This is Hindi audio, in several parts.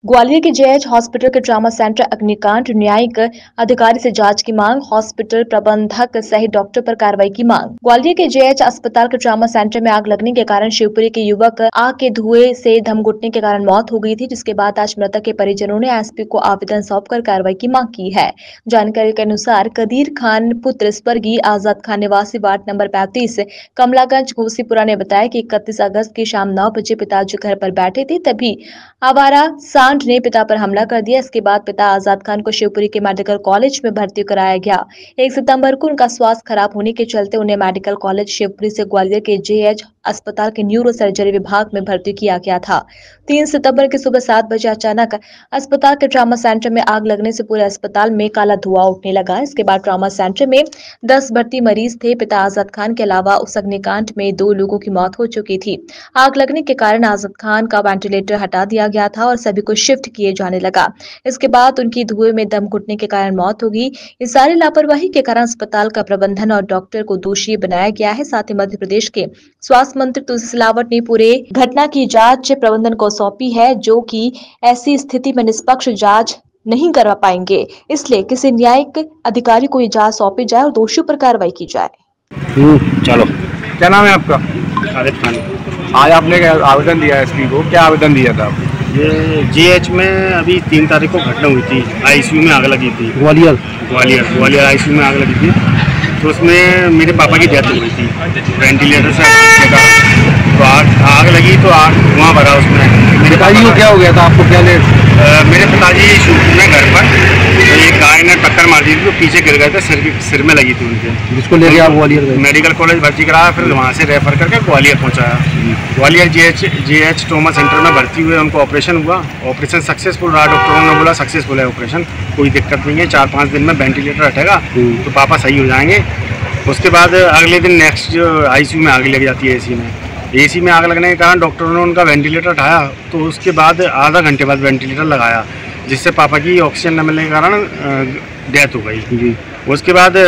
ग्वालियर के जेएच हॉस्पिटल के ट्रामा सेंटर अग्निकांड, न्यायिक अधिकारी से जांच की मांग, हॉस्पिटल प्रबंधक सहित डॉक्टर पर कार्रवाई की मांग। ग्वालियर के जेएच अस्पताल के ट्रामा सेंटर में आग लगने के कारण शिवपुरी के युवक आग के धुएं से दम घुटने के कारण मौत हो गई थी, जिसके बाद आज मृतक के परिजनों ने एसपी को आवेदन सौंपकर कार्रवाई की मांग की है। जानकारी के अनुसार कदीर खान पुत्र स्वर्गीय आजाद खान निवासी वार्ड नंबर 35 कमलागंज घोसीपुरा ने बताया कि 31 अगस्त की शाम 9 बजे पिताजी घर पर बैठे थे, तभी आवारा सांड ने पिता पर हमला कर दिया। इसके बाद पिता आजाद खान को शिवपुरी के मेडिकल कॉलेज में भर्ती कराया गया। 1 सितंबर को उनका स्वास्थ्य खराब होने के चलते उन्हें मेडिकल कॉलेज शिवपुरी से ग्वालियर के जेएच अस्पताल के न्यूरो सर्जरी विभाग में भर्ती किया गया था। 3 सितंबर की सुबह 7 बजे अचानक अस्पताल के ट्रामा सेंटर में आग लगने से पूरे अस्पताल में काला धुआं उठने लगा। इसके बाद ट्रामा सेंटर में 10 भर्ती मरीज थे। पिता आजाद खान के अलावा उस अग्निकांड में 2 लोगों की मौत हो चुकी थी। आग लगने के कारण आजाद खान का वेंटिलेटर हटा दिया गया था और सभी को शिफ्ट किए जाने लगा। इसके बाद उनकी धुएं में दम घुटने के कारण मौत हो गई। इस सारी लापरवाही के कारण अस्पताल का प्रबंधन और डॉक्टर को दोषी बनाया गया है। साथ ही मध्य प्रदेश के स्वास्थ्य मंत्री तुलसी सिलावट ने पूरे घटना की जांच प्रबंधन को सौंपी है, जो कि ऐसी स्थिति में निष्पक्ष जांच नहीं करवा पाएंगे। इसलिए किसी न्यायिक अधिकारी को ये जांच सौंपी जाए और दोषियों पर कार्रवाई की जाए। चलो, क्या नाम है आपका? खालिद खान। आज आपने आवेदन दिया एसपी को, क्या आवेदन दिया था? ये जीएच में अभी 3 तारीख को घटना हुई थी। आईसीयू में आग लगी थी। ग्वालियर आईसीयू में आग लगी थी। तो उसमें मेरे पापा की डेथ हो गई थी वेंटिलेटर से तो आग लगी तो धुआं भरा उसमें। मेरे पिताजी को क्या हो गया था? आपको क्या ले? मेरे पिताजी शूट में घर पर तो एक गाय ने टक्कर मार दी थी, तो पीछे गिर गए थे, सिर में लगी थी उनके। जिसको ले गया ग्वालियर मेडिकल कॉलेज भर्ती कराया, फिर वहाँ से रेफर करके ग्वालियर पहुँचाया। ग्वालियर जेएच ट्रॉमा सेंटर में भर्ती हुए, उनको ऑपरेशन हुआ। ऑपरेशन सक्सेसफुल रहा। डॉक्टरों ने बोला सक्सेसफुल है ऑपरेशन, कोई दिक्कत नहीं है, 4-5 दिन में वेंटिलेटर हटेगा तो पापा सही हो जाएंगे। उसके बाद अगले दिन नेक्स्ट आईसीयू में आग लग जाती है। एसी में आग लगने के कारण डॉक्टरों ने उनका वेंटिलेटर हटाया, तो उसके बाद आधा घंटे बाद वेंटिलेटर लगाया, जिससे पापा की ऑक्सीजन न मिलने के कारण डेथ हो गई। उसके बाद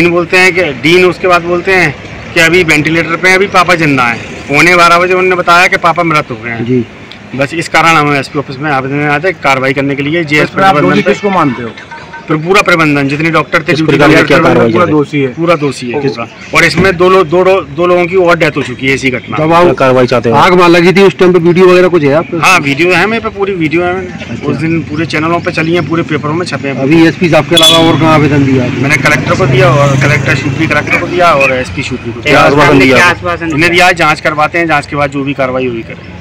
डीन उसके बाद बोलते हैं कि अभी वेंटिलेटर पे अभी पापा जिंदा हैं। 11:15 बजे उन्होंने बताया कि पापा मृत हो गए हैं। बस इस कारण हम एसपी ऑफिस में आवेदन आते कार्रवाई करने के लिए। जेएस प्रबंधन किसको मानते हो? फिर पूरा प्रबंधन, जितने डॉक्टर थे पूरा दोषी है। पूरा दोषी है। और इसमें दो लोगों की और डेथ हो चुकी है इसी घटना। जब आप कार्रवाई चाहते हैं? आग लगी थी उस टाइम पे वीडियो वगैरह कुछ है आपके? हाँ, वीडियो है मेरे पे, पूरी वीडियो है। मैंने उस दिन पूरे चैनलों पे चली है, पूरे पेपरों में छपे हैं। अभी एसपी साहब के अलावा और कहाँ आवेदन दिया? मैंने कलेक्टर को दिया और कलेक्टर शिवपुरी कलेक्टर को दिया और एसपी शिवपुरी को दिया। आश्वासन दिया? इन्हें दिया जाँच करवाते हैं, जाँच के बाद जो भी कार्रवाई हुई करें।